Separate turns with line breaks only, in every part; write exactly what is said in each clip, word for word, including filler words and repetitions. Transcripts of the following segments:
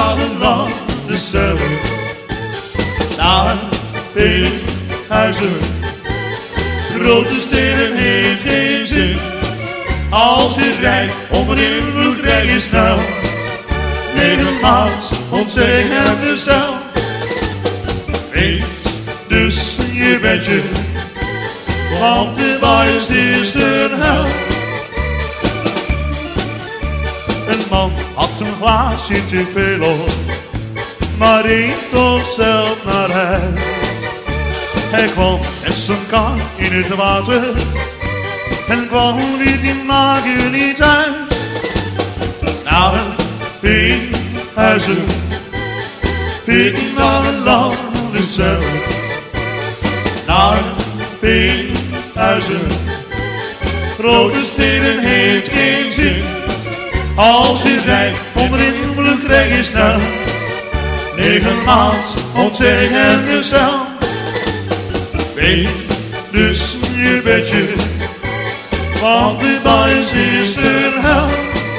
dagenlang de stellen. Naar veel huizen, grote steden heeft geen zin. Als je rijdt onder invloed rij je snel. Nogmaals ontzeg hem de stijl. Wees dus je bedje, want de waaiers is een hel. Een man had een glaasje te veel op, maar reed toch zelf naar huis. Hij kwam met zijn kar in het water en kwam niet in magen niet thuis. Naar een huizen, veertien dagen lang de cel. Naar een huizen, grote steden heeft geen zin. Als je rijdt onder invloed krijg je snel. Negen maand ontzeg en de cel. Wees dus je bedje, want de baas is een hel.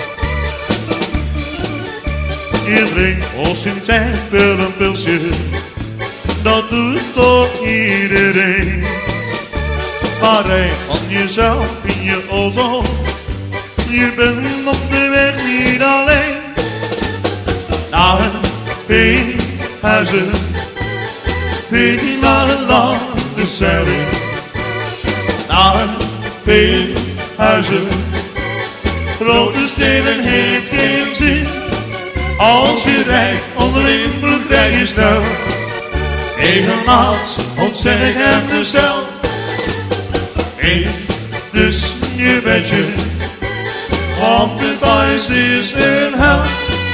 Je drinkt op zijn tijd wel een pilsje, dat doet toch iedereen. Maar rij van jezelf in je auto, je bent op de weg niet alleen. Naar een huizen, veertien dagen lang de cel in. Naar een huizen, grote steden heeft geen zin. Als je rijdt onder invloed krijg je snel. Regelmatig ontzeg hem de stijl. Eet dus je bedje, want de baas is een hel.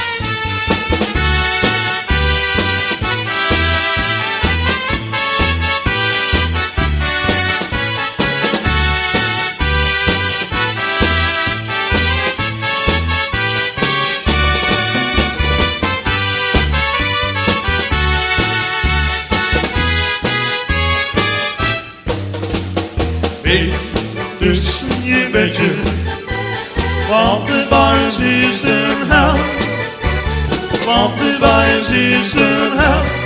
Wees dus je bedje, want de baas is een hel. Want de baas is een hel.